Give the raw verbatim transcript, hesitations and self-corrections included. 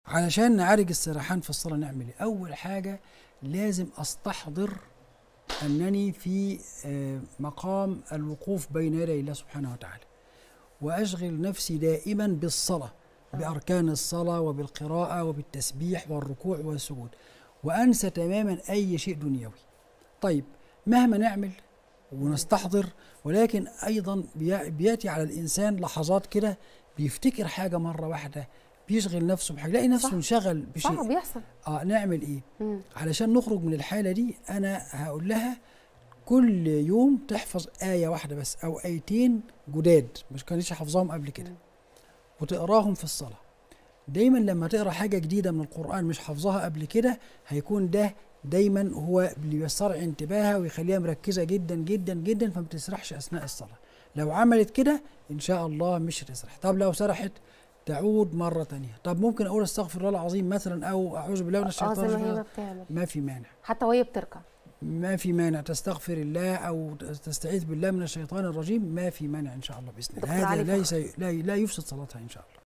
علشان نعالج السرحان في الصلاة نعمل ايه؟ أول حاجة لازم أستحضر أنني في آه، مقام الوقوف بين يدي الله سبحانه وتعالى، وأشغل نفسي دائما بالصلاة، بأركان الصلاة وبالقراءة وبالتسبيح والركوع والسجود، وأنسى تماما أي شيء دنيوي. طيب مهما نعمل ونستحضر، ولكن أيضا بي- بيأتي على الإنسان لحظات كده بيفتكر حاجة مرة واحدة، بيشغل نفسه بحاجة، يلاقي نفسه صح. انشغل صح بشيء. بيحصل. اه نعمل ايه؟ مم. علشان نخرج من الحالة دي أنا هقول لها كل يوم تحفظ آية واحدة بس أو آيتين جداد مش كانتش حافظاهم قبل كده، وتقراهم في الصلاة. دايما لما تقرا حاجة جديدة من القرآن مش حافظاها قبل كده، هيكون ده دايما هو اللي بيسترعي انتباهها ويخليها مركزة جدا جدا جدا، فما تسرحش أثناء الصلاة. لو عملت كده إن شاء الله مش هتسرح. طب لو سرحت تعود مرة تانية. طب ممكن أقول استغفر الله العظيم مثلا أو أعوذ بالله من اه الشيطان زي ما هي الرجيم، ما بتعمل ما في مانع. حتى وهي بتركع. ما في مانع تستغفر الله أو تستعيذ بالله من الشيطان الرجيم، ما في مانع إن شاء الله بإذن الله. دكتور علي هذا ليس فخر. لا لا يفسد صلاتها إن شاء الله.